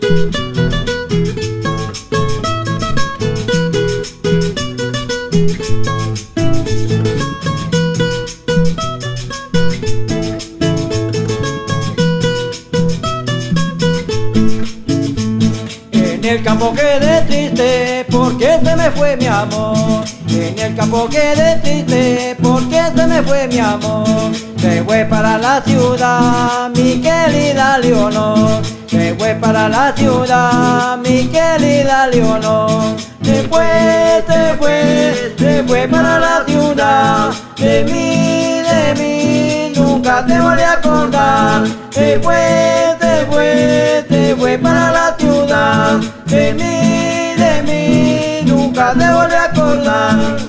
En el campo quedé triste porque se me fue mi amor. En el campo quedé triste porque se me fue mi amor. Se fue para la ciudad mi querida Leonor. Se fue para la ciudad mi querida Leonor. Se fue para la ciudad. De mí, nunca te volví a acordar. Se fue para la ciudad. De mí, nunca te volví a acordar.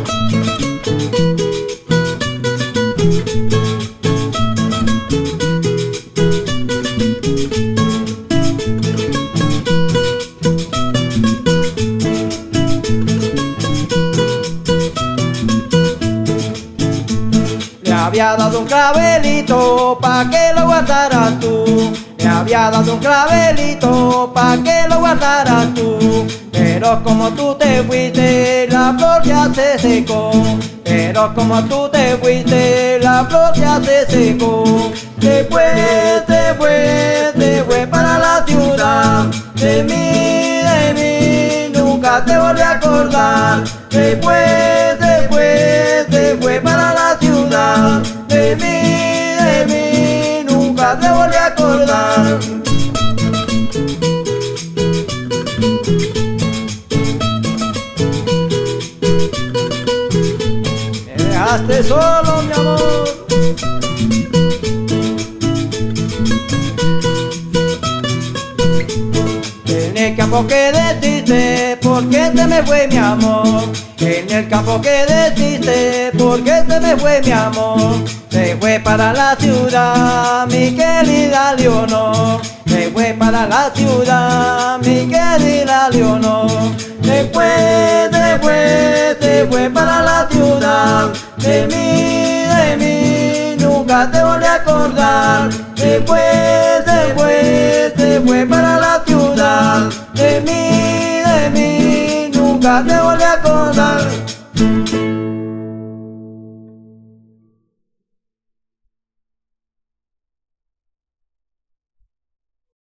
Le había dado un clavelito pa' que lo guardaras tú. Le había dado un clavelito pa' que lo guardaras tú. Pero como tú te fuiste, la flor ya se secó. Pero como tú te fuiste, la flor ya se secó. Se fue para la ciudad. De mí, nunca te volví a acordar. Se fue para la ciudad. De mí, nunca te volví a acordar. Me dejaste solo, mi amor. En el campo quedé triste porque se me fue mi amor. En el campo quedé triste porque se me fue mi amor. Se fue para la ciudad mi querida Leonor. Se fue para la ciudad mi querida Leonor. Se fue para la ciudad. De mí, nunca te volví a acordar. Se fue para la ciudad. De mí, nunca te volví a acordar.